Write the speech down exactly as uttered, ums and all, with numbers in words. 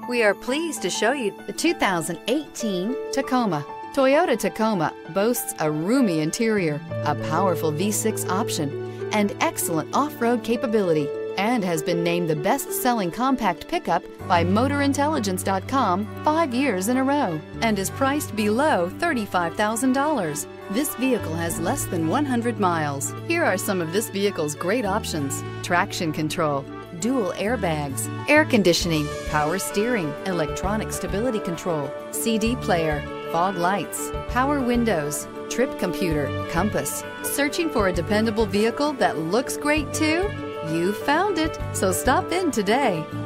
We are pleased to show you the two thousand eighteen Tacoma. Toyota Tacoma boasts a roomy interior, a powerful V six option, and excellent off-road capability, and has been named the best-selling compact pickup by Motor Intelligence dot com five years in a row, and is priced below thirty-five thousand dollars. This vehicle has less than one hundred miles. Here are some of this vehicle's great options: traction control, dual airbags, air conditioning, power steering, electronic stability control, C D player, fog lights, power windows, trip computer, compass. Searching for a dependable vehicle that looks great too? You found it, so stop in today.